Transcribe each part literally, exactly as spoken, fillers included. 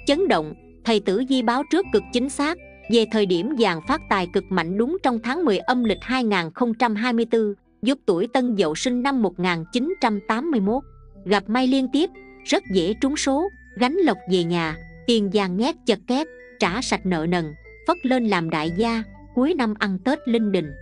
chấn động, thầy Tử Vi báo trước cực chính xác về thời điểm vàng phát tài cực mạnh đúng trong tháng mười âm lịch hai nghìn không trăm hai mươi tư, giúp tuổi Tân Dậu sinh năm một nghìn chín trăm tám mươi mốt gặp may liên tiếp, rất dễ trúng số, gánh lộc về nhà, tiền vàng nhét chật két, trả sạch nợ nần, phất lên làm đại gia, cuối năm ăn Tết linh đình.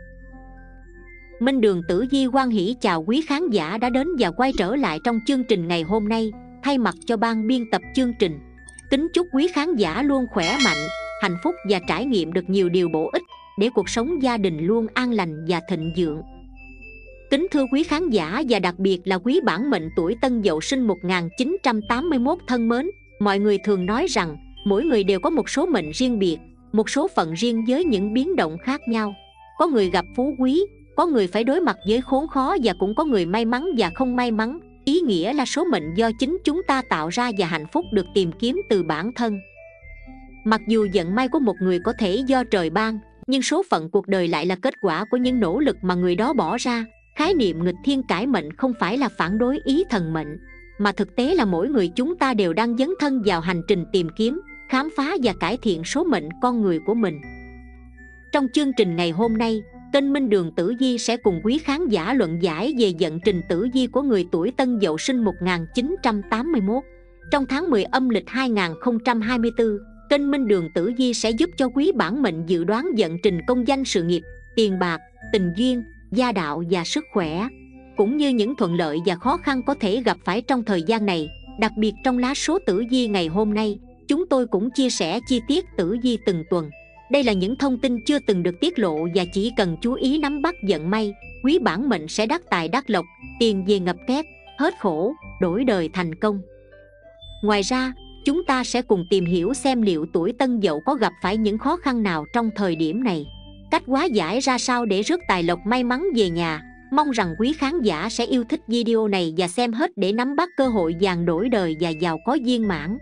Minh Đường Tử Vi hoan hỷ chào quý khán giả đã đến và quay trở lại trong chương trình ngày hôm nay. Thay mặt cho ban biên tập chương trình, kính chúc quý khán giả luôn khỏe mạnh, hạnh phúc và trải nghiệm được nhiều điều bổ ích để cuộc sống gia đình luôn an lành và thịnh vượng. Kính thưa quý khán giả và đặc biệt là quý bản mệnh tuổi Tân Dậu sinh một nghìn chín trăm tám mươi mốt thân mến, mọi người thường nói rằng mỗi người đều có một số mệnh riêng biệt, một số phận riêng với những biến động khác nhau. Có người gặp phú quý, có người phải đối mặt với khốn khó và cũng có người may mắn và không may mắn. Ý nghĩa là số mệnh do chính chúng ta tạo ra và hạnh phúc được tìm kiếm từ bản thân. Mặc dù vận may của một người có thể do trời ban, nhưng số phận cuộc đời lại là kết quả của những nỗ lực mà người đó bỏ ra. Khái niệm nghịch thiên cải mệnh không phải là phản đối ý thần mệnh, mà thực tế là mỗi người chúng ta đều đang dấn thân vào hành trình tìm kiếm, khám phá và cải thiện số mệnh con người của mình. Trong chương trình ngày hôm nay, kênh Minh Đường Tử Vi sẽ cùng quý khán giả luận giải về vận trình tử vi của người tuổi Tân Dậu sinh một nghìn chín trăm tám mươi mốt. Trong tháng mười âm lịch hai nghìn không trăm hai mươi tư, kênh Minh Đường Tử Vi sẽ giúp cho quý bản mệnh dự đoán vận trình công danh sự nghiệp, tiền bạc, tình duyên, gia đạo và sức khỏe, cũng như những thuận lợi và khó khăn có thể gặp phải trong thời gian này. Đặc biệt trong lá số tử vi ngày hôm nay, chúng tôi cũng chia sẻ chi tiết tử vi từng tuần. Đây là những thông tin chưa từng được tiết lộ và chỉ cần chú ý nắm bắt vận may, quý bản mệnh sẽ đắc tài đắc lộc, tiền về ngập két, hết khổ, đổi đời thành công. Ngoài ra, chúng ta sẽ cùng tìm hiểu xem liệu tuổi Tân Dậu có gặp phải những khó khăn nào trong thời điểm này, cách hóa giải ra sao để rước tài lộc may mắn về nhà. Mong rằng quý khán giả sẽ yêu thích video này và xem hết để nắm bắt cơ hội vàng đổi đời và giàu có viên mãn.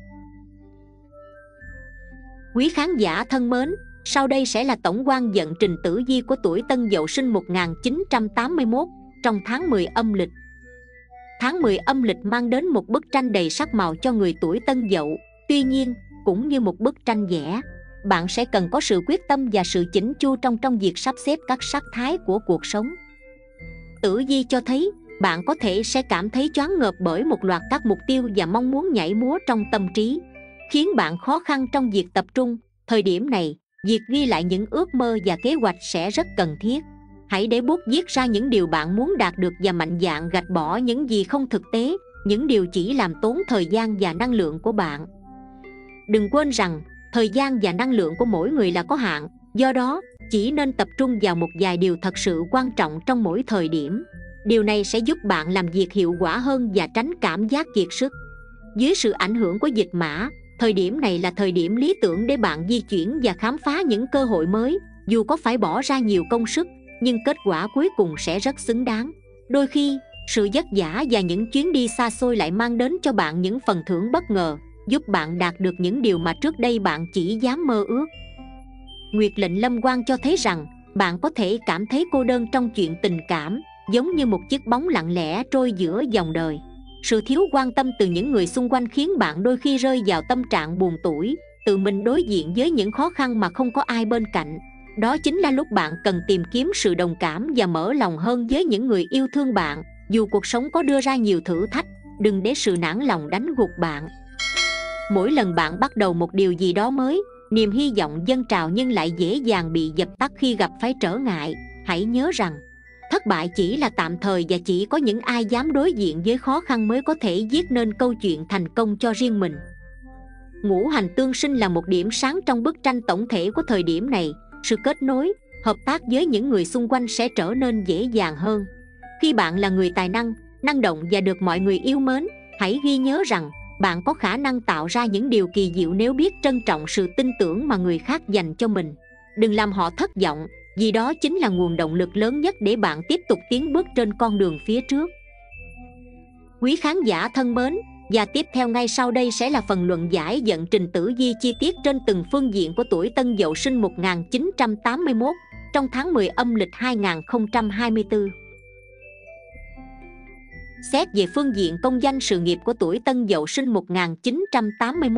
Quý khán giả thân mến, sau đây sẽ là tổng quan vận trình tử vi của tuổi Tân Dậu sinh một nghìn chín trăm tám mươi mốt trong tháng mười âm lịch. Tháng mười âm lịch mang đến một bức tranh đầy sắc màu cho người tuổi Tân Dậu. Tuy nhiên, cũng như một bức tranh vẽ, bạn sẽ cần có sự quyết tâm và sự chỉnh chu trong trong việc sắp xếp các sắc thái của cuộc sống. Tử vi cho thấy bạn có thể sẽ cảm thấy choáng ngợp bởi một loạt các mục tiêu và mong muốn nhảy múa trong tâm trí, khiến bạn khó khăn trong việc tập trung. Thời điểm này, việc ghi lại những ước mơ và kế hoạch sẽ rất cần thiết. Hãy để bút viết ra những điều bạn muốn đạt được và mạnh dạn gạch bỏ những gì không thực tế, những điều chỉ làm tốn thời gian và năng lượng của bạn. Đừng quên rằng, thời gian và năng lượng của mỗi người là có hạn, do đó, chỉ nên tập trung vào một vài điều thật sự quan trọng trong mỗi thời điểm. Điều này sẽ giúp bạn làm việc hiệu quả hơn và tránh cảm giác kiệt sức. Dưới sự ảnh hưởng của dịch mã, thời điểm này là thời điểm lý tưởng để bạn di chuyển và khám phá những cơ hội mới. Dù có phải bỏ ra nhiều công sức, nhưng kết quả cuối cùng sẽ rất xứng đáng. Đôi khi, sự vất vả và những chuyến đi xa xôi lại mang đến cho bạn những phần thưởng bất ngờ, giúp bạn đạt được những điều mà trước đây bạn chỉ dám mơ ước. Nguyệt lệnh lâm quan cho thấy rằng bạn có thể cảm thấy cô đơn trong chuyện tình cảm, giống như một chiếc bóng lặng lẽ trôi giữa dòng đời. Sự thiếu quan tâm từ những người xung quanh khiến bạn đôi khi rơi vào tâm trạng buồn tủi, tự mình đối diện với những khó khăn mà không có ai bên cạnh. Đó chính là lúc bạn cần tìm kiếm sự đồng cảm và mở lòng hơn với những người yêu thương bạn. Dù cuộc sống có đưa ra nhiều thử thách, đừng để sự nản lòng đánh gục bạn. Mỗi lần bạn bắt đầu một điều gì đó mới, niềm hy vọng dâng trào nhưng lại dễ dàng bị dập tắt khi gặp phải trở ngại. Hãy nhớ rằng, thất bại chỉ là tạm thời và chỉ có những ai dám đối diện với khó khăn mới có thể viết nên câu chuyện thành công cho riêng mình. Ngũ hành tương sinh là một điểm sáng trong bức tranh tổng thể của thời điểm này. Sự kết nối, hợp tác với những người xung quanh sẽ trở nên dễ dàng hơn. Khi bạn là người tài năng, năng động và được mọi người yêu mến, hãy ghi nhớ rằng bạn có khả năng tạo ra những điều kỳ diệu nếu biết trân trọng sự tin tưởng mà người khác dành cho mình. Đừng làm họ thất vọng, vì đó chính là nguồn động lực lớn nhất để bạn tiếp tục tiến bước trên con đường phía trước. Quý khán giả thân mến, và tiếp theo ngay sau đây sẽ là phần luận giải vận trình tử vi chi tiết trên từng phương diện của tuổi Tân Dậu sinh một nghìn chín trăm tám mươi mốt trong tháng mười âm lịch hai nghìn không trăm hai mươi tư. Xét về phương diện công danh sự nghiệp của tuổi Tân Dậu sinh một nghìn chín trăm tám mươi mốt,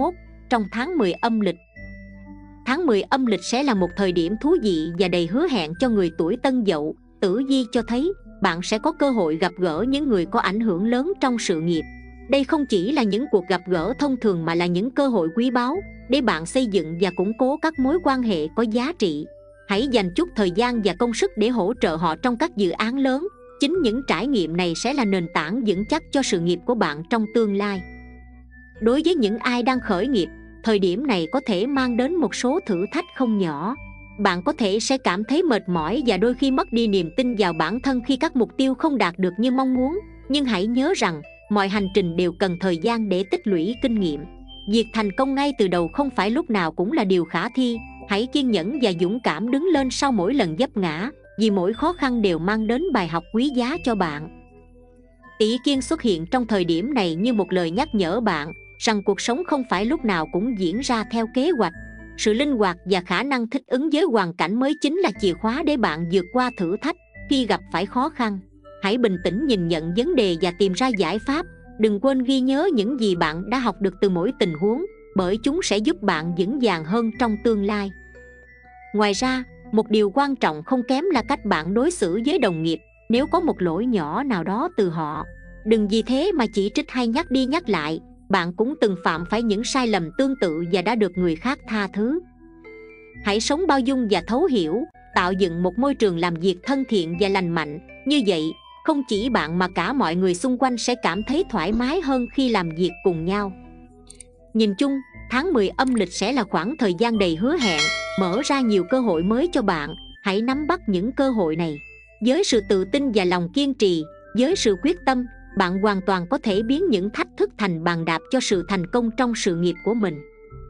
trong tháng mười âm lịch. Tháng mười âm lịch sẽ là một thời điểm thú vị và đầy hứa hẹn cho người tuổi Tân Dậu. Tử vi cho thấy bạn sẽ có cơ hội gặp gỡ những người có ảnh hưởng lớn trong sự nghiệp. Đây không chỉ là những cuộc gặp gỡ thông thường mà là những cơ hội quý báu để bạn xây dựng và củng cố các mối quan hệ có giá trị. Hãy dành chút thời gian và công sức để hỗ trợ họ trong các dự án lớn. Chính những trải nghiệm này sẽ là nền tảng vững chắc cho sự nghiệp của bạn trong tương lai. Đối với những ai đang khởi nghiệp, thời điểm này có thể mang đến một số thử thách không nhỏ. Bạn có thể sẽ cảm thấy mệt mỏi và đôi khi mất đi niềm tin vào bản thân khi các mục tiêu không đạt được như mong muốn. Nhưng hãy nhớ rằng, mọi hành trình đều cần thời gian để tích lũy kinh nghiệm. Việc thành công ngay từ đầu không phải lúc nào cũng là điều khả thi. Hãy kiên nhẫn và dũng cảm đứng lên sau mỗi lần vấp ngã, vì mỗi khó khăn đều mang đến bài học quý giá cho bạn. Tỷ Kiên xuất hiện trong thời điểm này như một lời nhắc nhở bạn rằng cuộc sống không phải lúc nào cũng diễn ra theo kế hoạch. Sự linh hoạt và khả năng thích ứng với hoàn cảnh mới chính là chìa khóa để bạn vượt qua thử thách. Khi gặp phải khó khăn, hãy bình tĩnh nhìn nhận vấn đề và tìm ra giải pháp. Đừng quên ghi nhớ những gì bạn đã học được từ mỗi tình huống, bởi chúng sẽ giúp bạn vững vàng hơn trong tương lai. Ngoài ra, một điều quan trọng không kém là cách bạn đối xử với đồng nghiệp. Nếu có một lỗi nhỏ nào đó từ họ, đừng vì thế mà chỉ trích hay nhắc đi nhắc lại. Bạn cũng từng phạm phải những sai lầm tương tự và đã được người khác tha thứ. Hãy sống bao dung và thấu hiểu, tạo dựng một môi trường làm việc thân thiện và lành mạnh. Như vậy, không chỉ bạn mà cả mọi người xung quanh sẽ cảm thấy thoải mái hơn khi làm việc cùng nhau. Nhìn chung, tháng mười âm lịch sẽ là khoảng thời gian đầy hứa hẹn, mở ra nhiều cơ hội mới cho bạn. Hãy nắm bắt những cơ hội này. Với sự tự tin và lòng kiên trì, với sự quyết tâm, bạn hoàn toàn có thể biến những thách thức thành bàn đạp cho sự thành công trong sự nghiệp của mình.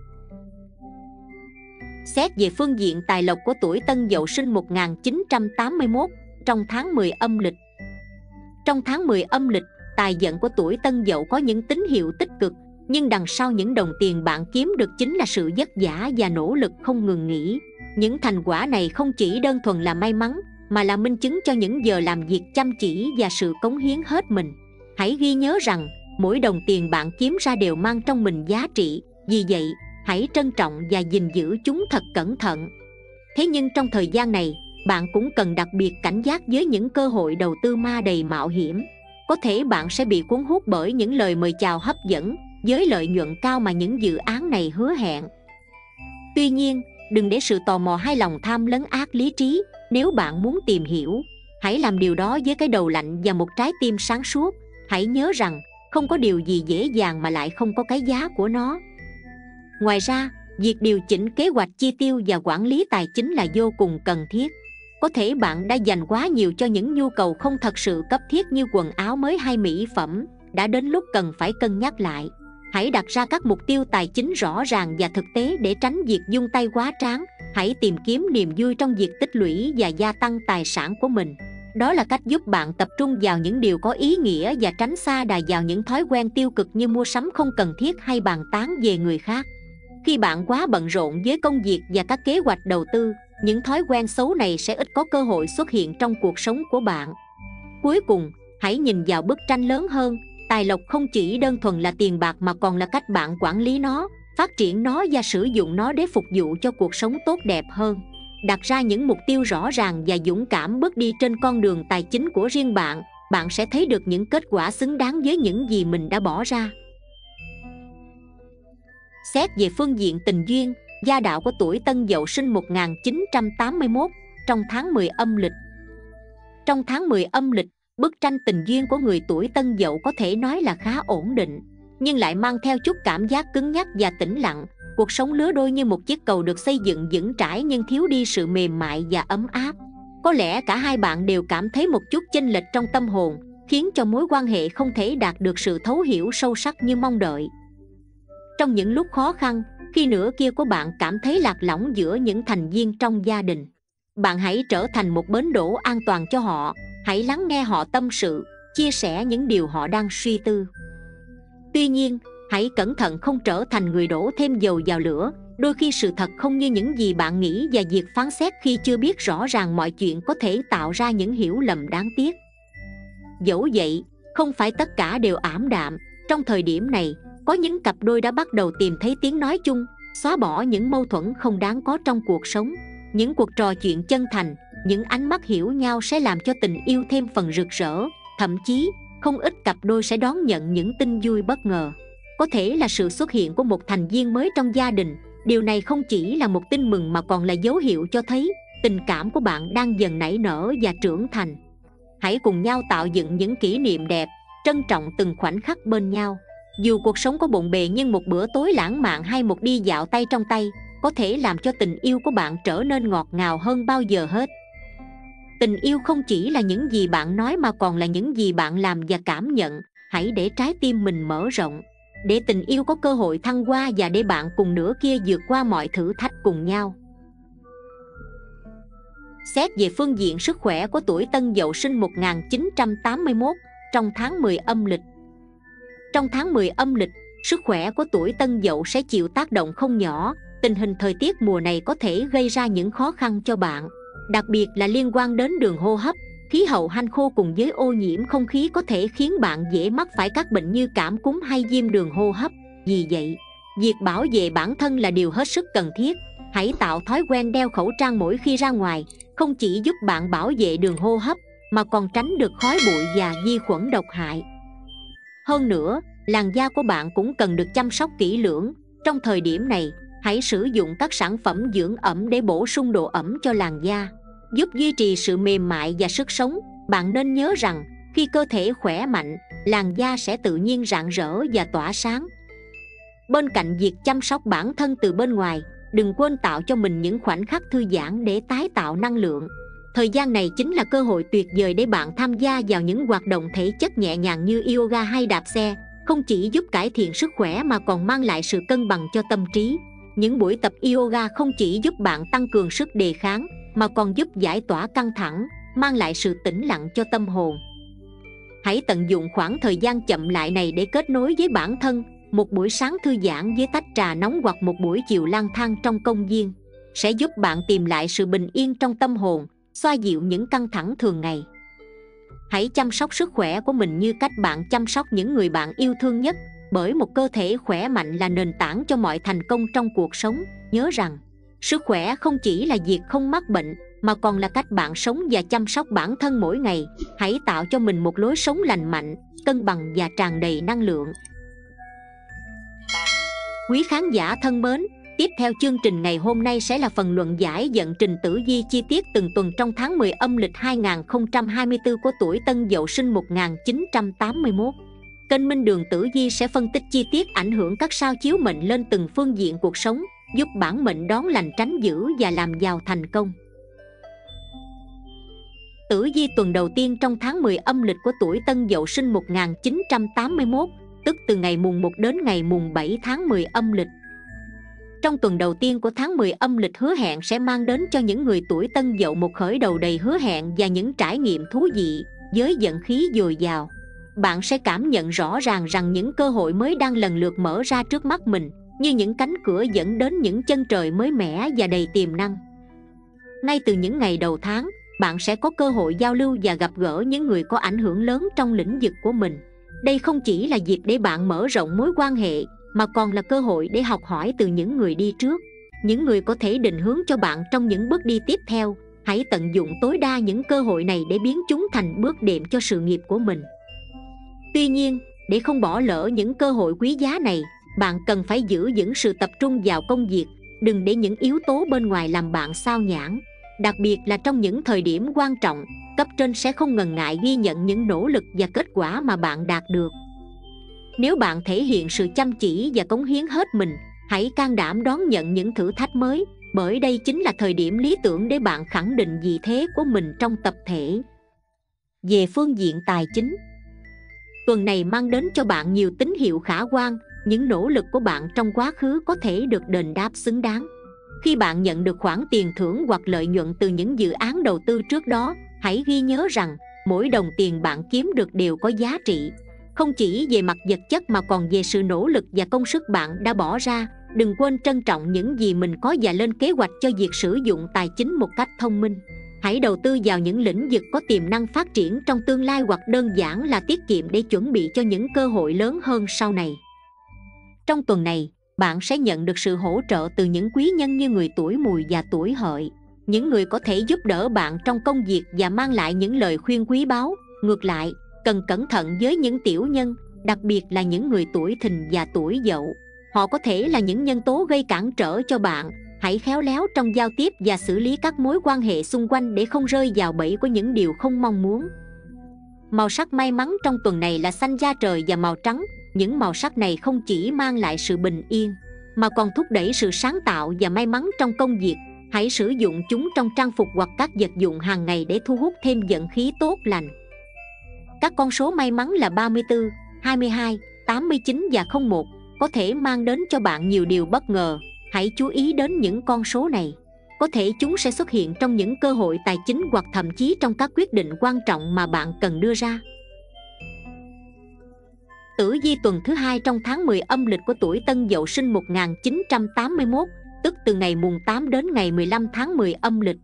Xét về phương diện tài lộc của tuổi Tân Dậu sinh một nghìn chín trăm tám mươi mốt trong tháng mười âm lịch. Trong tháng mười âm lịch, tài vận của tuổi Tân Dậu có những tín hiệu tích cực, nhưng đằng sau những đồng tiền bạn kiếm được chính là sự vất vả và nỗ lực không ngừng nghỉ. Những thành quả này không chỉ đơn thuần là may mắn, mà là minh chứng cho những giờ làm việc chăm chỉ và sự cống hiến hết mình. Hãy ghi nhớ rằng, mỗi đồng tiền bạn kiếm ra đều mang trong mình giá trị. Vì vậy, hãy trân trọng và gìn giữ chúng thật cẩn thận. Thế nhưng trong thời gian này, bạn cũng cần đặc biệt cảnh giác với những cơ hội đầu tư ma đầy mạo hiểm. Có thể bạn sẽ bị cuốn hút bởi những lời mời chào hấp dẫn, với lợi nhuận cao mà những dự án này hứa hẹn. Tuy nhiên, đừng để sự tò mò hay lòng tham lấn át lý trí. Nếu bạn muốn tìm hiểu, hãy làm điều đó với cái đầu lạnh và một trái tim sáng suốt. Hãy nhớ rằng, không có điều gì dễ dàng mà lại không có cái giá của nó. Ngoài ra, việc điều chỉnh kế hoạch chi tiêu và quản lý tài chính là vô cùng cần thiết. Có thể bạn đã dành quá nhiều cho những nhu cầu không thật sự cấp thiết như quần áo mới hay mỹ phẩm. Đã đến lúc cần phải cân nhắc lại. Hãy đặt ra các mục tiêu tài chính rõ ràng và thực tế để tránh việc vung tay quá trán. Hãy tìm kiếm niềm vui trong việc tích lũy và gia tăng tài sản của mình. Đó là cách giúp bạn tập trung vào những điều có ý nghĩa và tránh xa đà vào những thói quen tiêu cực như mua sắm không cần thiết hay bàn tán về người khác. Khi bạn quá bận rộn với công việc và các kế hoạch đầu tư, những thói quen xấu này sẽ ít có cơ hội xuất hiện trong cuộc sống của bạn. Cuối cùng, hãy nhìn vào bức tranh lớn hơn. Tài lộc không chỉ đơn thuần là tiền bạc mà còn là cách bạn quản lý nó, phát triển nó và sử dụng nó để phục vụ cho cuộc sống tốt đẹp hơn. Đặt ra những mục tiêu rõ ràng và dũng cảm bước đi trên con đường tài chính của riêng bạn, bạn sẽ thấy được những kết quả xứng đáng với những gì mình đã bỏ ra. Xét về phương diện tình duyên, gia đạo của tuổi Tân Dậu sinh một nghìn chín trăm tám mươi mốt trong tháng mười âm lịch. Trong tháng mười âm lịch, bức tranh tình duyên của người tuổi Tân Dậu có thể nói là khá ổn định, nhưng lại mang theo chút cảm giác cứng nhắc và tĩnh lặng. Cuộc sống lứa đôi như một chiếc cầu được xây dựng vững chãi nhưng thiếu đi sự mềm mại và ấm áp. Có lẽ cả hai bạn đều cảm thấy một chút chênh lệch trong tâm hồn, khiến cho mối quan hệ không thể đạt được sự thấu hiểu sâu sắc như mong đợi. Trong những lúc khó khăn, khi nửa kia của bạn cảm thấy lạc lõng giữa những thành viên trong gia đình, bạn hãy trở thành một bến đỗ an toàn cho họ. Hãy lắng nghe họ tâm sự, chia sẻ những điều họ đang suy tư. Tuy nhiên, hãy cẩn thận không trở thành người đổ thêm dầu vào lửa. Đôi khi sự thật không như những gì bạn nghĩ và việc phán xét khi chưa biết rõ ràng mọi chuyện có thể tạo ra những hiểu lầm đáng tiếc. Dẫu vậy, không phải tất cả đều ảm đạm. Trong thời điểm này, Có những cặp đôi đã bắt đầu tìm thấy tiếng nói chung, xóa bỏ những mâu thuẫn không đáng có trong cuộc sống. Những cuộc trò chuyện chân thành, những ánh mắt hiểu nhau sẽ làm cho tình yêu thêm phần rực rỡ. Thậm chí, không ít cặp đôi sẽ đón nhận những tin vui bất ngờ. Có thể là sự xuất hiện của một thành viên mới trong gia đình. Điều này không chỉ là một tin mừng mà còn là dấu hiệu cho thấy tình cảm của bạn đang dần nảy nở và trưởng thành. Hãy cùng nhau tạo dựng những kỷ niệm đẹp, trân trọng từng khoảnh khắc bên nhau. Dù cuộc sống có bộn bề nhưng một bữa tối lãng mạn hay một đi dạo tay trong tay có thể làm cho tình yêu của bạn trở nên ngọt ngào hơn bao giờ hết. Tình yêu không chỉ là những gì bạn nói mà còn là những gì bạn làm và cảm nhận. Hãy để trái tim mình mở rộng, để tình yêu có cơ hội thăng hoa và để bạn cùng nửa kia vượt qua mọi thử thách cùng nhau. Xét về phương diện sức khỏe của tuổi Tân Dậu sinh một nghìn chín trăm tám mươi mốt trong tháng mười âm lịch. Trong tháng mười âm lịch, sức khỏe của tuổi Tân Dậu sẽ chịu tác động không nhỏ. Tình hình thời tiết mùa này có thể gây ra những khó khăn cho bạn, đặc biệt là liên quan đến đường hô hấp. Khí hậu hanh khô cùng với ô nhiễm không khí có thể khiến bạn dễ mắc phải các bệnh như cảm cúm hay viêm đường hô hấp. Vì vậy, việc bảo vệ bản thân là điều hết sức cần thiết. Hãy tạo thói quen đeo khẩu trang mỗi khi ra ngoài, không chỉ giúp bạn bảo vệ đường hô hấp mà còn tránh được khói bụi và vi khuẩn độc hại. Hơn nữa, làn da của bạn cũng cần được chăm sóc kỹ lưỡng. Trong thời điểm này, hãy sử dụng các sản phẩm dưỡng ẩm để bổ sung độ ẩm cho làn da, giúp duy trì sự mềm mại và sức sống. Bạn nên nhớ rằng, khi cơ thể khỏe mạnh, làn da sẽ tự nhiên rạng rỡ và tỏa sáng. Bên cạnh việc chăm sóc bản thân từ bên ngoài, đừng quên tạo cho mình những khoảnh khắc thư giãn để tái tạo năng lượng. Thời gian này chính là cơ hội tuyệt vời để bạn tham gia vào những hoạt động thể chất nhẹ nhàng như yoga hay đạp xe. Không chỉ giúp cải thiện sức khỏe mà còn mang lại sự cân bằng cho tâm trí. Những buổi tập yoga không chỉ giúp bạn tăng cường sức đề kháng mà còn giúp giải tỏa căng thẳng, mang lại sự tĩnh lặng cho tâm hồn. Hãy tận dụng khoảng thời gian chậm lại này để kết nối với bản thân. Một buổi sáng thư giãn với tách trà nóng hoặc một buổi chiều lang thang trong công viên sẽ giúp bạn tìm lại sự bình yên trong tâm hồn, xoa dịu những căng thẳng thường ngày. Hãy chăm sóc sức khỏe của mình như cách bạn chăm sóc những người bạn yêu thương nhất, bởi một cơ thể khỏe mạnh là nền tảng cho mọi thành công trong cuộc sống. Nhớ rằng, sức khỏe không chỉ là việc không mắc bệnh mà còn là cách bạn sống và chăm sóc bản thân mỗi ngày. Hãy tạo cho mình một lối sống lành mạnh, cân bằng và tràn đầy năng lượng. Quý khán giả thân mến, tiếp theo chương trình ngày hôm nay sẽ là phần luận giải vận trình tử vi chi tiết từng tuần trong tháng mười âm lịch hai nghìn không trăm hai mươi tư của tuổi Tân Dậu sinh một nghìn chín trăm tám mươi mốt. Kênh Minh Đường Tử Vi sẽ phân tích chi tiết ảnh hưởng các sao chiếu mệnh lên từng phương diện cuộc sống, giúp bản mệnh đón lành tránh dữ và làm giàu thành công. Tử vi tuần đầu tiên trong tháng mười âm lịch của tuổi Tân Dậu sinh một nghìn chín trăm tám mươi mốt, tức từ ngày mùng một đến ngày mùng bảy tháng mười âm lịch. Trong tuần đầu tiên của tháng mười âm lịch hứa hẹn sẽ mang đến cho những người tuổi Tân Dậu một khởi đầu đầy hứa hẹn và những trải nghiệm thú vị, với vận khí dồi dào. Bạn sẽ cảm nhận rõ ràng rằng những cơ hội mới đang lần lượt mở ra trước mắt mình, như những cánh cửa dẫn đến những chân trời mới mẻ và đầy tiềm năng. Ngay từ những ngày đầu tháng, bạn sẽ có cơ hội giao lưu và gặp gỡ những người có ảnh hưởng lớn trong lĩnh vực của mình. Đây không chỉ là dịp để bạn mở rộng mối quan hệ, mà còn là cơ hội để học hỏi từ những người đi trước, những người có thể định hướng cho bạn trong những bước đi tiếp theo. Hãy tận dụng tối đa những cơ hội này để biến chúng thành bước đệm cho sự nghiệp của mình. Tuy nhiên, để không bỏ lỡ những cơ hội quý giá này, bạn cần phải giữ vững sự tập trung vào công việc, đừng để những yếu tố bên ngoài làm bạn sao nhãng. Đặc biệt là trong những thời điểm quan trọng, cấp trên sẽ không ngần ngại ghi nhận những nỗ lực và kết quả mà bạn đạt được. Nếu bạn thể hiện sự chăm chỉ và cống hiến hết mình, hãy can đảm đón nhận những thử thách mới, bởi đây chính là thời điểm lý tưởng để bạn khẳng định vị thế của mình trong tập thể. Về phương diện tài chính, tuần này mang đến cho bạn nhiều tín hiệu khả quan. Những nỗ lực của bạn trong quá khứ có thể được đền đáp xứng đáng. Khi bạn nhận được khoản tiền thưởng hoặc lợi nhuận từ những dự án đầu tư trước đó, hãy ghi nhớ rằng mỗi đồng tiền bạn kiếm được đều có giá trị, không chỉ về mặt vật chất mà còn về sự nỗ lực và công sức bạn đã bỏ ra. Đừng quên trân trọng những gì mình có và lên kế hoạch cho việc sử dụng tài chính một cách thông minh. Hãy đầu tư vào những lĩnh vực có tiềm năng phát triển trong tương lai, hoặc đơn giản là tiết kiệm để chuẩn bị cho những cơ hội lớn hơn sau này. Trong tuần này, bạn sẽ nhận được sự hỗ trợ từ những quý nhân như người tuổi Mùi và tuổi Hợi. Những người có thể giúp đỡ bạn trong công việc và mang lại những lời khuyên quý báu. Ngược lại, cần cẩn thận với những tiểu nhân, đặc biệt là những người tuổi Thìn và tuổi Dậu. Họ có thể là những nhân tố gây cản trở cho bạn. Hãy khéo léo trong giao tiếp và xử lý các mối quan hệ xung quanh để không rơi vào bẫy của những điều không mong muốn. Màu sắc may mắn trong tuần này là xanh da trời và màu trắng. Những màu sắc này không chỉ mang lại sự bình yên, mà còn thúc đẩy sự sáng tạo và may mắn trong công việc. Hãy sử dụng chúng trong trang phục hoặc các vật dụng hàng ngày để thu hút thêm vận khí tốt lành. Các con số may mắn là ba mươi tư, hai mươi hai, tám mươi chín và không một, có thể mang đến cho bạn nhiều điều bất ngờ. Hãy chú ý đến những con số này. Có thể chúng sẽ xuất hiện trong những cơ hội tài chính hoặc thậm chí trong các quyết định quan trọng mà bạn cần đưa ra. Tử vi tuần thứ hai trong tháng mười âm lịch của tuổi Tân Dậu sinh một nghìn chín trăm tám mươi mốt, tức từ ngày mùng tám đến ngày mười lăm tháng mười âm lịch.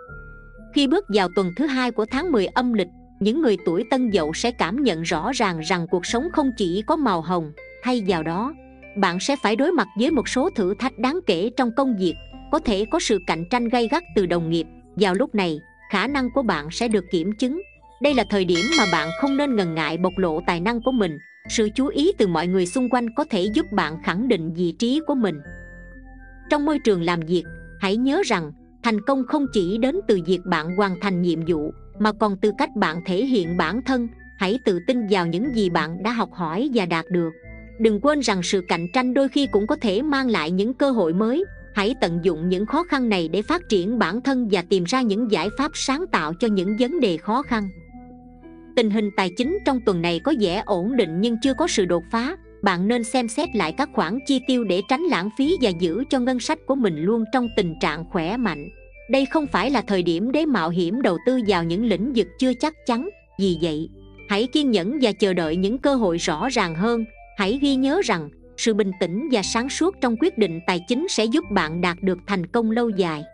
Khi bước vào tuần thứ hai của tháng mười âm lịch, những người tuổi Tân Dậu sẽ cảm nhận rõ ràng rằng cuộc sống không chỉ có màu hồng. Thay vào đó, bạn sẽ phải đối mặt với một số thử thách đáng kể trong công việc. Có thể có sự cạnh tranh gay gắt từ đồng nghiệp. Vào lúc này, khả năng của bạn sẽ được kiểm chứng. Đây là thời điểm mà bạn không nên ngần ngại bộc lộ tài năng của mình. Sự chú ý từ mọi người xung quanh có thể giúp bạn khẳng định vị trí của mình. Trong môi trường làm việc, hãy nhớ rằng thành công không chỉ đến từ việc bạn hoàn thành nhiệm vụ, mà còn từ cách bạn thể hiện bản thân. Hãy tự tin vào những gì bạn đã học hỏi và đạt được. Đừng quên rằng sự cạnh tranh đôi khi cũng có thể mang lại những cơ hội mới. Hãy tận dụng những khó khăn này để phát triển bản thân và tìm ra những giải pháp sáng tạo cho những vấn đề khó khăn. Tình hình tài chính trong tuần này có vẻ ổn định nhưng chưa có sự đột phá. Bạn nên xem xét lại các khoản chi tiêu để tránh lãng phí và giữ cho ngân sách của mình luôn trong tình trạng khỏe mạnh. Đây không phải là thời điểm để mạo hiểm đầu tư vào những lĩnh vực chưa chắc chắn. Vì vậy, hãy kiên nhẫn và chờ đợi những cơ hội rõ ràng hơn. Hãy ghi nhớ rằng sự bình tĩnh và sáng suốt trong quyết định tài chính sẽ giúp bạn đạt được thành công lâu dài.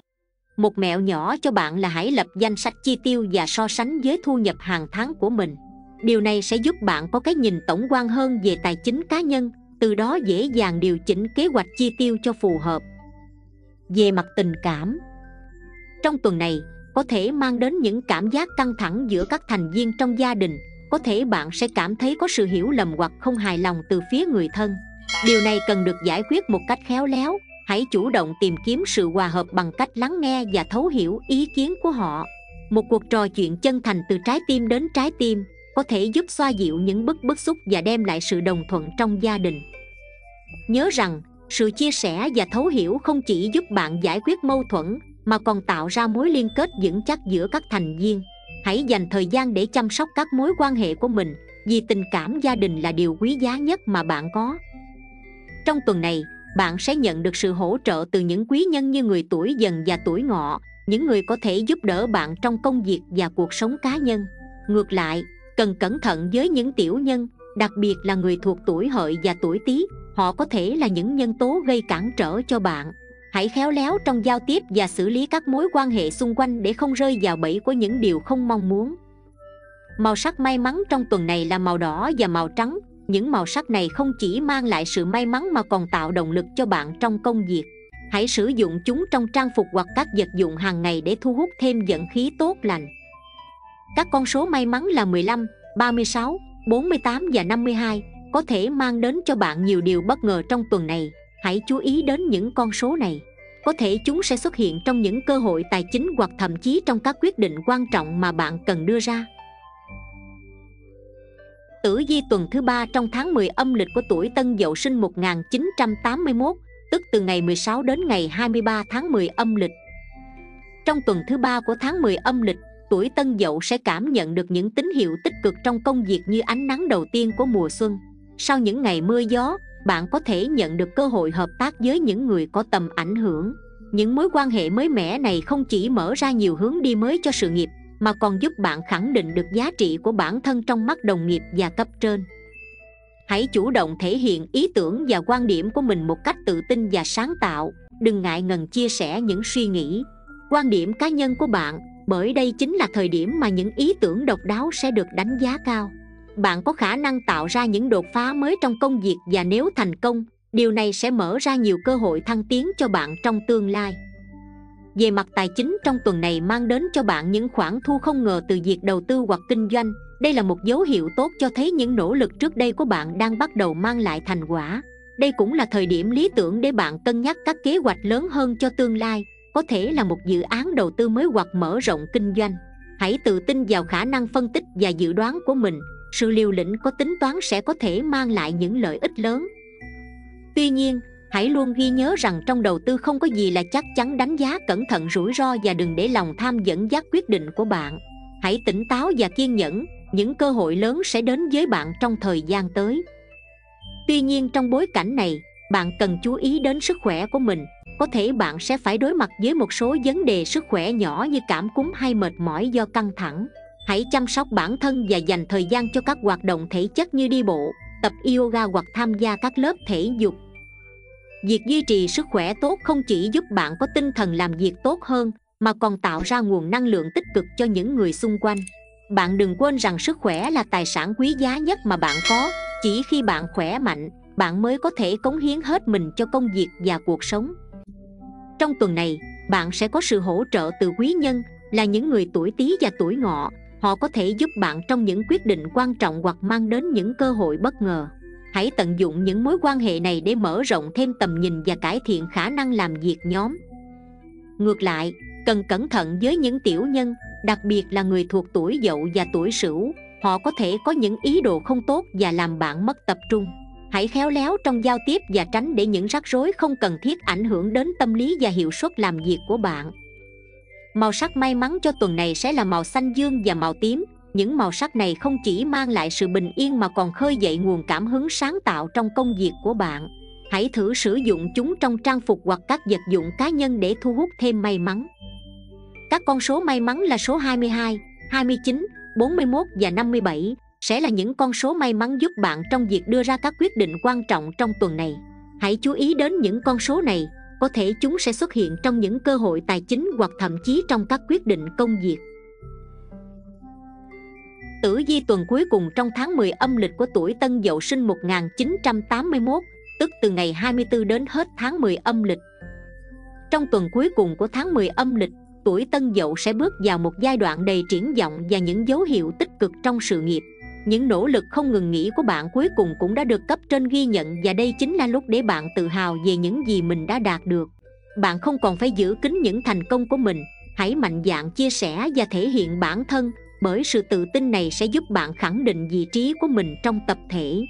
Một mẹo nhỏ cho bạn là hãy lập danh sách chi tiêu và so sánh với thu nhập hàng tháng của mình. Điều này sẽ giúp bạn có cái nhìn tổng quan hơn về tài chính cá nhân, từ đó dễ dàng điều chỉnh kế hoạch chi tiêu cho phù hợp. Về mặt tình cảm, trong tuần này có thể mang đến những cảm giác căng thẳng giữa các thành viên trong gia đình. Có thể bạn sẽ cảm thấy có sự hiểu lầm hoặc không hài lòng từ phía người thân. Điều này cần được giải quyết một cách khéo léo. Hãy chủ động tìm kiếm sự hòa hợp bằng cách lắng nghe và thấu hiểu ý kiến của họ. Một cuộc trò chuyện chân thành từ trái tim đến trái tim có thể giúp xoa dịu những bức bức xúc và đem lại sự đồng thuận trong gia đình. Nhớ rằng, sự chia sẻ và thấu hiểu không chỉ giúp bạn giải quyết mâu thuẫn, mà còn tạo ra mối liên kết vững chắc giữa các thành viên. Hãy dành thời gian để chăm sóc các mối quan hệ của mình, vì tình cảm gia đình là điều quý giá nhất mà bạn có. Trong tuần này, bạn sẽ nhận được sự hỗ trợ từ những quý nhân như người tuổi Dần và tuổi Ngọ, những người có thể giúp đỡ bạn trong công việc và cuộc sống cá nhân. Ngược lại, cần cẩn thận với những tiểu nhân, đặc biệt là người thuộc tuổi Hợi và tuổi Tý. Họ có thể là những nhân tố gây cản trở cho bạn. Hãy khéo léo trong giao tiếp và xử lý các mối quan hệ xung quanh để không rơi vào bẫy của những điều không mong muốn. Màu sắc may mắn trong tuần này là màu đỏ và màu trắng. Những màu sắc này không chỉ mang lại sự may mắn mà còn tạo động lực cho bạn trong công việc. Hãy sử dụng chúng trong trang phục hoặc các vật dụng hàng ngày để thu hút thêm vận khí tốt lành. Các con số may mắn là mười lăm, ba mươi sáu, bốn mươi tám và năm mươi hai, có thể mang đến cho bạn nhiều điều bất ngờ trong tuần này. Hãy chú ý đến những con số này. Có thể chúng sẽ xuất hiện trong những cơ hội tài chính hoặc thậm chí trong các quyết định quan trọng mà bạn cần đưa ra. Tử vi tuần thứ ba trong tháng mười âm lịch của tuổi Tân Dậu sinh một nghìn chín trăm tám mươi mốt, tức từ ngày mười sáu đến ngày hai mươi ba tháng mười âm lịch. Trong tuần thứ ba của tháng mười âm lịch, tuổi Tân Dậu sẽ cảm nhận được những tín hiệu tích cực trong công việc như ánh nắng đầu tiên của mùa xuân. Sau những ngày mưa gió, bạn có thể nhận được cơ hội hợp tác với những người có tầm ảnh hưởng. Những mối quan hệ mới mẻ này không chỉ mở ra nhiều hướng đi mới cho sự nghiệp, mà còn giúp bạn khẳng định được giá trị của bản thân trong mắt đồng nghiệp và cấp trên. Hãy chủ động thể hiện ý tưởng và quan điểm của mình một cách tự tin và sáng tạo. Đừng ngại ngần chia sẻ những suy nghĩ, quan điểm cá nhân của bạn, bởi đây chính là thời điểm mà những ý tưởng độc đáo sẽ được đánh giá cao. bạn có khả năng tạo ra những đột phá mới trong công việc, và nếu thành công, điều này sẽ mở ra nhiều cơ hội thăng tiến cho bạn trong tương lai. Về mặt tài chính, trong tuần này mang đến cho bạn những khoản thu không ngờ từ việc đầu tư hoặc kinh doanh. Đây là một dấu hiệu tốt cho thấy những nỗ lực trước đây của bạn đang bắt đầu mang lại thành quả. Đây cũng là thời điểm lý tưởng để bạn cân nhắc các kế hoạch lớn hơn cho tương lai, có thể là một dự án đầu tư mới hoặc mở rộng kinh doanh. Hãy tự tin vào khả năng phân tích và dự đoán của mình. Sự liều lĩnh có tính toán sẽ có thể mang lại những lợi ích lớn. Tuy nhiên, hãy luôn ghi nhớ rằng trong đầu tư không có gì là chắc chắn. Đánh giá cẩn thận rủi ro và đừng để lòng tham dẫn dắt quyết định của bạn. Hãy tỉnh táo và kiên nhẫn, những cơ hội lớn sẽ đến với bạn trong thời gian tới. Tuy nhiên, trong bối cảnh này, bạn cần chú ý đến sức khỏe của mình. Có thể bạn sẽ phải đối mặt với một số vấn đề sức khỏe nhỏ như cảm cúm hay mệt mỏi do căng thẳng. Hãy chăm sóc bản thân và dành thời gian cho các hoạt động thể chất như đi bộ, tập yoga hoặc tham gia các lớp thể dục. Việc duy trì sức khỏe tốt không chỉ giúp bạn có tinh thần làm việc tốt hơn, mà còn tạo ra nguồn năng lượng tích cực cho những người xung quanh. Bạn đừng quên rằng sức khỏe là tài sản quý giá nhất mà bạn có. Chỉ khi bạn khỏe mạnh, bạn mới có thể cống hiến hết mình cho công việc và cuộc sống. Trong tuần này, bạn sẽ có sự hỗ trợ từ quý nhân, là những người tuổi Tý và tuổi Ngọ. Họ có thể giúp bạn trong những quyết định quan trọng hoặc mang đến những cơ hội bất ngờ. Hãy tận dụng những mối quan hệ này để mở rộng thêm tầm nhìn và cải thiện khả năng làm việc nhóm. Ngược lại, cần cẩn thận với những tiểu nhân, đặc biệt là người thuộc tuổi Dậu và tuổi Sửu. Họ có thể có những ý đồ không tốt và làm bạn mất tập trung. Hãy khéo léo trong giao tiếp và tránh để những rắc rối không cần thiết ảnh hưởng đến tâm lý và hiệu suất làm việc của bạn. Màu sắc may mắn cho tuần này sẽ là màu xanh dương và màu tím. Những màu sắc này không chỉ mang lại sự bình yên mà còn khơi dậy nguồn cảm hứng sáng tạo trong công việc của bạn. Hãy thử sử dụng chúng trong trang phục hoặc các vật dụng cá nhân để thu hút thêm may mắn. Các con số may mắn là số hai mươi hai, hai mươi chín, bốn mươi mốt và năm mươi bảy sẽ là những con số may mắn giúp bạn trong việc đưa ra các quyết định quan trọng trong tuần này. Hãy chú ý đến những con số này, có thể chúng sẽ xuất hiện trong những cơ hội tài chính hoặc thậm chí trong các quyết định công việc. Tử vi tuần cuối cùng trong tháng mười âm lịch của tuổi Tân Dậu sinh một nghìn chín trăm tám mươi mốt, tức từ ngày hai mươi tư đến hết tháng mười âm lịch. Trong tuần cuối cùng của tháng mười âm lịch, tuổi Tân Dậu sẽ bước vào một giai đoạn đầy triển vọng và những dấu hiệu tích cực trong sự nghiệp. Những nỗ lực không ngừng nghỉ của bạn cuối cùng cũng đã được cấp trên ghi nhận, và đây chính là lúc để bạn tự hào về những gì mình đã đạt được. Bạn không còn phải giữ kín những thành công của mình, hãy mạnh dạn chia sẻ và thể hiện bản thân, bởi sự tự tin này sẽ giúp bạn khẳng định vị trí của mình trong tập thể.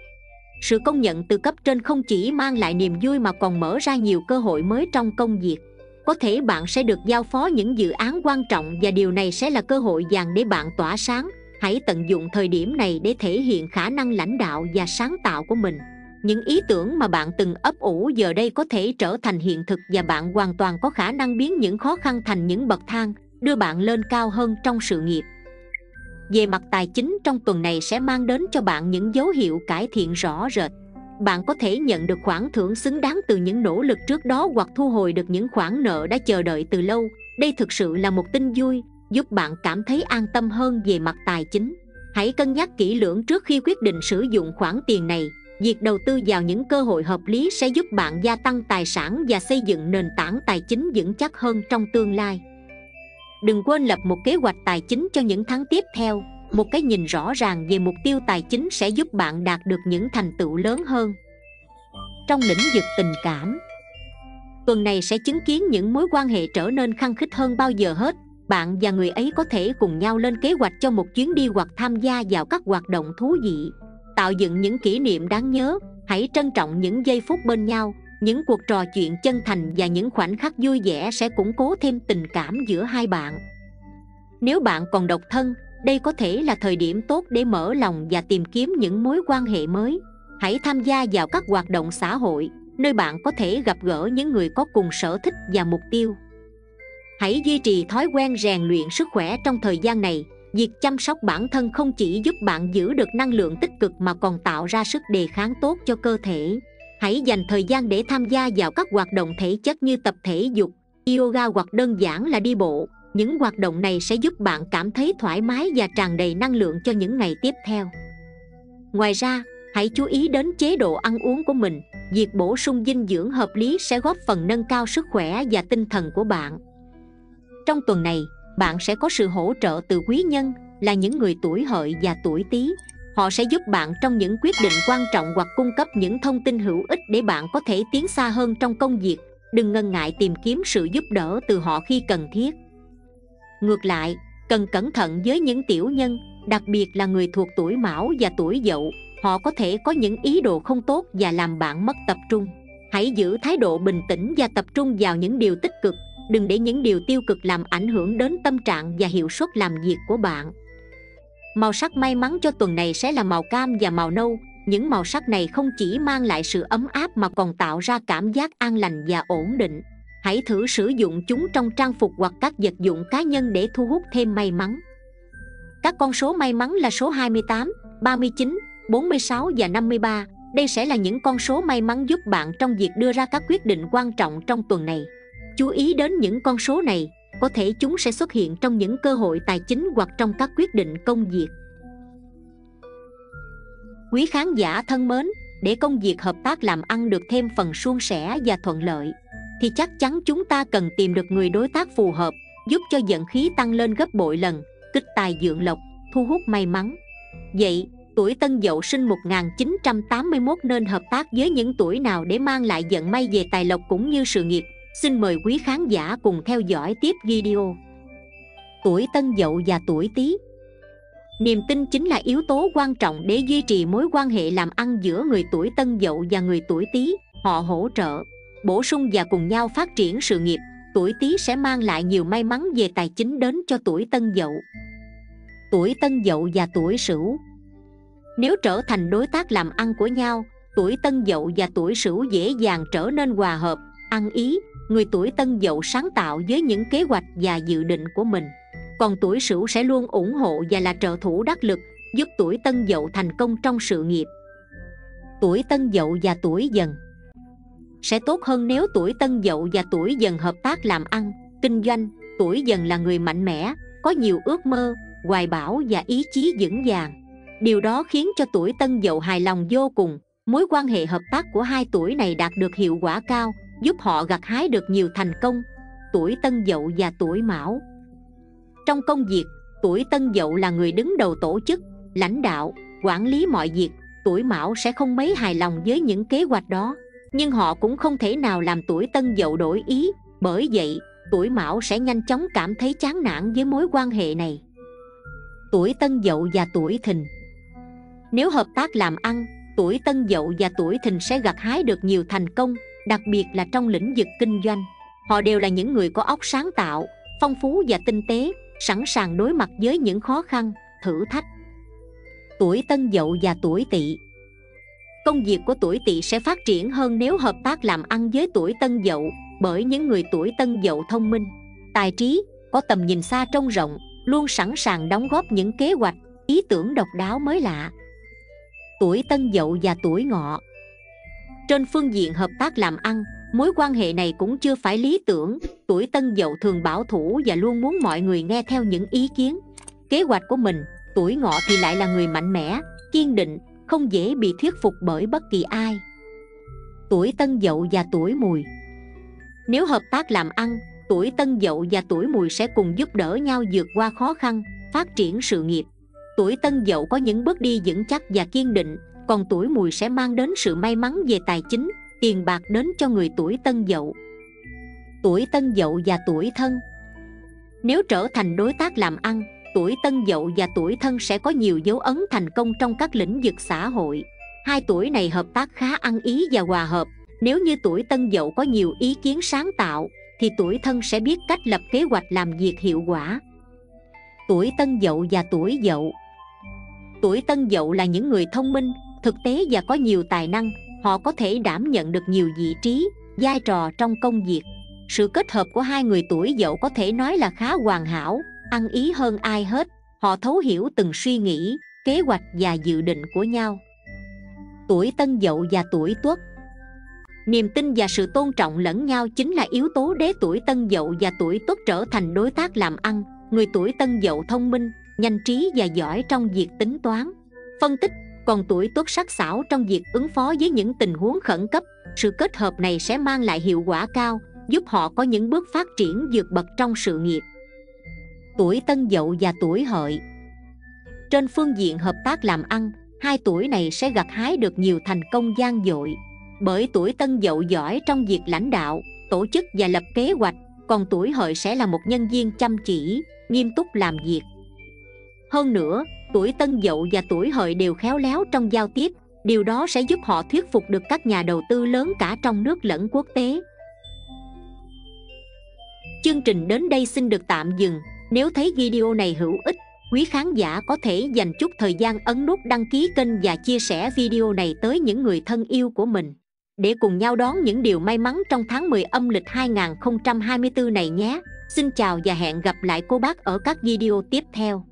Sự công nhận từ cấp trên không chỉ mang lại niềm vui mà còn mở ra nhiều cơ hội mới trong công việc. Có thể bạn sẽ được giao phó những dự án quan trọng, và điều này sẽ là cơ hội vàng để bạn tỏa sáng. Hãy tận dụng thời điểm này để thể hiện khả năng lãnh đạo và sáng tạo của mình. Những ý tưởng mà bạn từng ấp ủ giờ đây có thể trở thành hiện thực, và bạn hoàn toàn có khả năng biến những khó khăn thành những bậc thang, đưa bạn lên cao hơn trong sự nghiệp. Về mặt tài chính, trong tuần này sẽ mang đến cho bạn những dấu hiệu cải thiện rõ rệt. Bạn có thể nhận được khoản thưởng xứng đáng từ những nỗ lực trước đó, hoặc thu hồi được những khoản nợ đã chờ đợi từ lâu. Đây thực sự là một tin vui, giúp bạn cảm thấy an tâm hơn về mặt tài chính. Hãy cân nhắc kỹ lưỡng trước khi quyết định sử dụng khoản tiền này. Việc đầu tư vào những cơ hội hợp lý sẽ giúp bạn gia tăng tài sản và xây dựng nền tảng tài chính vững chắc hơn trong tương lai. Đừng quên lập một kế hoạch tài chính cho những tháng tiếp theo. Một cái nhìn rõ ràng về mục tiêu tài chính sẽ giúp bạn đạt được những thành tựu lớn hơn. Trong lĩnh vực tình cảm, tuần này sẽ chứng kiến những mối quan hệ trở nên khăng khít hơn bao giờ hết. Bạn và người ấy có thể cùng nhau lên kế hoạch cho một chuyến đi hoặc tham gia vào các hoạt động thú vị, tạo dựng những kỷ niệm đáng nhớ. Hãy trân trọng những giây phút bên nhau. Những cuộc trò chuyện chân thành và những khoảnh khắc vui vẻ sẽ củng cố thêm tình cảm giữa hai bạn. Nếu bạn còn độc thân, đây có thể là thời điểm tốt để mở lòng và tìm kiếm những mối quan hệ mới. Hãy tham gia vào các hoạt động xã hội, nơi bạn có thể gặp gỡ những người có cùng sở thích và mục tiêu. Hãy duy trì thói quen rèn luyện sức khỏe trong thời gian này. Việc chăm sóc bản thân không chỉ giúp bạn giữ được năng lượng tích cực mà còn tạo ra sức đề kháng tốt cho cơ thể. Hãy dành thời gian để tham gia vào các hoạt động thể chất như tập thể dục, yoga hoặc đơn giản là đi bộ. Những hoạt động này sẽ giúp bạn cảm thấy thoải mái và tràn đầy năng lượng cho những ngày tiếp theo. Ngoài ra, hãy chú ý đến chế độ ăn uống của mình. Việc bổ sung dinh dưỡng hợp lý sẽ góp phần nâng cao sức khỏe và tinh thần của bạn. Trong tuần này, bạn sẽ có sự hỗ trợ từ quý nhân là những người tuổi Hợi và tuổi Tý. Họ sẽ giúp bạn trong những quyết định quan trọng hoặc cung cấp những thông tin hữu ích để bạn có thể tiến xa hơn trong công việc. Đừng ngần ngại tìm kiếm sự giúp đỡ từ họ khi cần thiết. Ngược lại, cần cẩn thận với những tiểu nhân, đặc biệt là người thuộc tuổi Mão và tuổi Dậu. Họ có thể có những ý đồ không tốt và làm bạn mất tập trung. Hãy giữ thái độ bình tĩnh và tập trung vào những điều tích cực. Đừng để những điều tiêu cực làm ảnh hưởng đến tâm trạng và hiệu suất làm việc của bạn. Màu sắc may mắn cho tuần này sẽ là màu cam và màu nâu. Những màu sắc này không chỉ mang lại sự ấm áp mà còn tạo ra cảm giác an lành và ổn định. Hãy thử sử dụng chúng trong trang phục hoặc các vật dụng cá nhân để thu hút thêm may mắn. Các con số may mắn là số hai mươi tám, ba mươi chín, bốn mươi sáu và năm mươi ba. Đây sẽ là những con số may mắn giúp bạn trong việc đưa ra các quyết định quan trọng trong tuần này. Chú ý đến những con số này, có thể chúng sẽ xuất hiện trong những cơ hội tài chính hoặc trong các quyết định công việc. Quý khán giả thân mến, để công việc hợp tác làm ăn được thêm phần suôn sẻ và thuận lợi, thì chắc chắn chúng ta cần tìm được người đối tác phù hợp, giúp cho vận khí tăng lên gấp bội lần, kích tài vượng lộc, thu hút may mắn. Vậy, tuổi Tân Dậu sinh một nghìn chín trăm tám mươi mốt nên hợp tác với những tuổi nào để mang lại vận may về tài lộc cũng như sự nghiệp? Xin mời quý khán giả cùng theo dõi tiếp video. Tuổi Tân Dậu và tuổi Tý. Niềm tin chính là yếu tố quan trọng để duy trì mối quan hệ làm ăn giữa người tuổi Tân Dậu và người tuổi Tý. Họ hỗ trợ, bổ sung và cùng nhau phát triển sự nghiệp. Tuổi Tý sẽ mang lại nhiều may mắn về tài chính đến cho tuổi Tân Dậu. Tuổi Tân Dậu và tuổi Sửu. Nếu trở thành đối tác làm ăn của nhau, tuổi Tân Dậu và tuổi Sửu dễ dàng trở nên hòa hợp, ăn ý. Người tuổi Tân Dậu sáng tạo với những kế hoạch và dự định của mình, còn tuổi Sửu sẽ luôn ủng hộ và là trợ thủ đắc lực, giúp tuổi Tân Dậu thành công trong sự nghiệp. Tuổi Tân Dậu và tuổi Dần. Sẽ tốt hơn nếu tuổi Tân Dậu và tuổi Dần hợp tác làm ăn, kinh doanh. Tuổi Dần là người mạnh mẽ, có nhiều ước mơ, hoài bão và ý chí vững vàng. Điều đó khiến cho tuổi Tân Dậu hài lòng vô cùng. Mối quan hệ hợp tác của hai tuổi này đạt được hiệu quả cao, giúp họ gặt hái được nhiều thành công. Tuổi Tân Dậu và tuổi Mão. Trong công việc, tuổi Tân Dậu là người đứng đầu tổ chức, lãnh đạo, quản lý mọi việc. Tuổi Mão sẽ không mấy hài lòng với những kế hoạch đó, nhưng họ cũng không thể nào làm tuổi Tân Dậu đổi ý. Bởi vậy, tuổi Mão sẽ nhanh chóng cảm thấy chán nản với mối quan hệ này. Tuổi Tân Dậu và tuổi Thìn. Nếu hợp tác làm ăn, tuổi Tân Dậu và tuổi Thìn sẽ gặt hái được nhiều thành công, đặc biệt là trong lĩnh vực kinh doanh. Họ đều là những người có óc sáng tạo, phong phú và tinh tế, sẵn sàng đối mặt với những khó khăn, thử thách. Tuổi Tân Dậu và tuổi Tỵ. Công việc của tuổi Tỵ sẽ phát triển hơn nếu hợp tác làm ăn với tuổi Tân Dậu, bởi những người tuổi Tân Dậu thông minh, tài trí, có tầm nhìn xa trông rộng, luôn sẵn sàng đóng góp những kế hoạch, ý tưởng độc đáo mới lạ. Tuổi Tân Dậu và tuổi Ngọ. Trên phương diện hợp tác làm ăn, mối quan hệ này cũng chưa phải lý tưởng. Tuổi Tân Dậu thường bảo thủ và luôn muốn mọi người nghe theo những ý kiến, kế hoạch của mình. Tuổi Ngọ thì lại là người mạnh mẽ, kiên định, không dễ bị thuyết phục bởi bất kỳ ai. Tuổi Tân Dậu và tuổi Mùi. Nếu hợp tác làm ăn, tuổi Tân Dậu và tuổi Mùi sẽ cùng giúp đỡ nhau vượt qua khó khăn, phát triển sự nghiệp. Tuổi Tân Dậu có những bước đi vững chắc và kiên định, còn tuổi Mùi sẽ mang đến sự may mắn về tài chính, tiền bạc đến cho người tuổi Tân Dậu. Tuổi Tân Dậu và tuổi Thân. Nếu trở thành đối tác làm ăn, tuổi Tân Dậu và tuổi Thân sẽ có nhiều dấu ấn thành công trong các lĩnh vực xã hội. Hai tuổi này hợp tác khá ăn ý và hòa hợp. Nếu như tuổi Tân Dậu có nhiều ý kiến sáng tạo, thì tuổi Thân sẽ biết cách lập kế hoạch làm việc hiệu quả. Tuổi Tân Dậu và tuổi Dậu. Tuổi Tân Dậu là những người thông minh, thực tế và có nhiều tài năng. Họ có thể đảm nhận được nhiều vị trí, vai trò trong công việc. Sự kết hợp của hai người tuổi Dậu có thể nói là khá hoàn hảo, ăn ý hơn ai hết. Họ thấu hiểu từng suy nghĩ, kế hoạch và dự định của nhau. Tuổi Tân Dậu và tuổi Tuất. Niềm tin và sự tôn trọng lẫn nhau chính là yếu tố để tuổi Tân Dậu và tuổi Tuất trở thành đối tác làm ăn. Người tuổi Tân Dậu thông minh, nhanh trí và giỏi trong việc tính toán, phân tích, còn tuổi Tuất sắc sảo trong việc ứng phó với những tình huống khẩn cấp. Sự kết hợp này sẽ mang lại hiệu quả cao, giúp họ có những bước phát triển vượt bậc trong sự nghiệp. Tuổi Tân Dậu và tuổi Hợi. Trên phương diện hợp tác làm ăn, hai tuổi này sẽ gặt hái được nhiều thành công vang dội. Bởi tuổi Tân Dậu giỏi trong việc lãnh đạo, tổ chức và lập kế hoạch, còn tuổi Hợi sẽ là một nhân viên chăm chỉ, nghiêm túc làm việc. Hơn nữa, tuổi Tân Dậu và tuổi Hợi đều khéo léo trong giao tiếp, điều đó sẽ giúp họ thuyết phục được các nhà đầu tư lớn cả trong nước lẫn quốc tế. Chương trình đến đây xin được tạm dừng. Nếu thấy video này hữu ích, quý khán giả có thể dành chút thời gian ấn nút đăng ký kênh và chia sẻ video này tới những người thân yêu của mình, để cùng nhau đón những điều may mắn trong tháng mười âm lịch hai nghìn không trăm hai mươi tư này nhé. Xin chào và hẹn gặp lại cô bác ở các video tiếp theo.